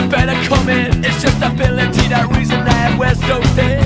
better come in. It's just ability, that reason that we're so thin.